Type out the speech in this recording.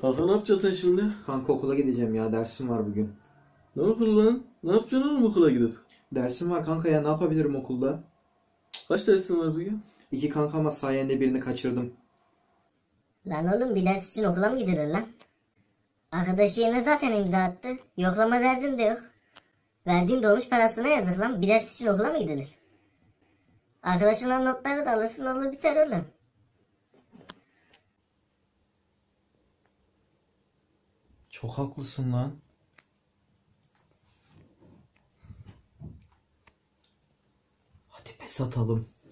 Kanka ne yapacaksın sen şimdi? Kanka okula gideceğim ya, dersim var bugün. Ne okulu lan? Ne yapacaksın oğlum okula gidip? Dersim var kanka ya, ne yapabilirim okulda? Kaç dersin var bugün? 2 kanka ama sayende birini kaçırdım. Lan oğlum bir ders için okula mı gidilir lan? Arkadaşı yerine zaten imza attı. Yoklama derdin de yok. Verdiğin dolmuş parasına yazık lan. Bir ders için okula mı gidilir? Arkadaşından notları da alırsın olur biter oğlum. Çok haklısın lan. Hadi pes atalım.